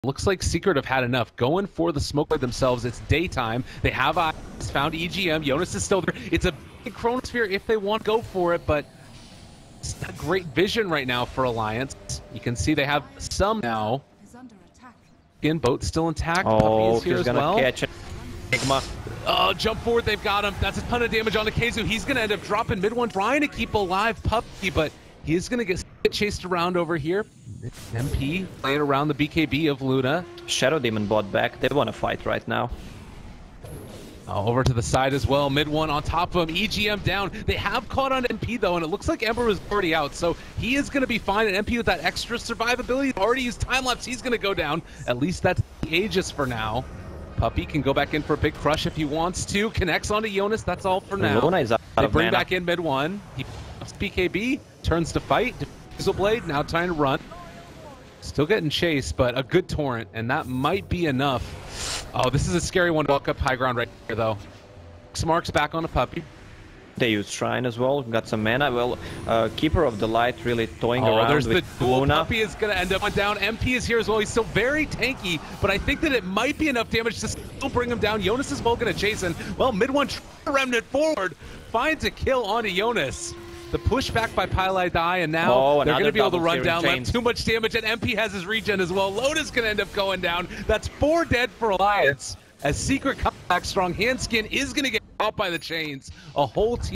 Looks like Secret have had enough. Going for the smoke by themselves. It's daytime. They have eyes. Found EGM. Jonas is still there. It's a big Chronosphere if they want to go for it, but it's not great vision right now for Alliance. You can see they have some now. Boat still intact. Oh, Puppey is here he's as well. gonna catch it. Sigma. Oh, jump forward, they've got him. That's a ton of damage on the Khezu. He's going to end up dropping mid one, trying to keep alive Puppey, but he's going to get chased around over here. MP playing around the BKB of Luna. Shadow Demon bot back. They want to fight right now. Over to the side as well. Mid one on top of him. EGM down. They have caught on MP though, and it looks like Ember is already out, so he is going to be fine. And MP with that extra survivability, already used time lapse. He's going to go down. At least that's the Aegis for now. Puppey can go back in for a big crush if he wants to. Connects onto Jonas. That's all for now. Luna is out They of bring mana. back in mid one. He pops BKB, turns to fight. Diffusal Blade now trying to run. Still getting chased, but a good torrent, and that might be enough. Oh, this is a scary one to walk up high ground right here, though. Mark's back on a Puppey. They used Shrine as well, got some mana. Well, Keeper of the Light really toying around There's with the dual Luna. Puppey is going to end up down. MP is here as well. He's still very tanky, but I think that it might be enough damage to still bring him down. Jonas is well going to chase him. Well, mid one remnant forward, finds a kill onto Jonas. The pushback by Pylai die, and now they're going to be able to run down. Left too much damage, and MP has his regen as well. Loda's going to end up going down. That's 4 dead for Alliance. As Secret comes back strong, Handskin is going to get caught by the chains. A whole team.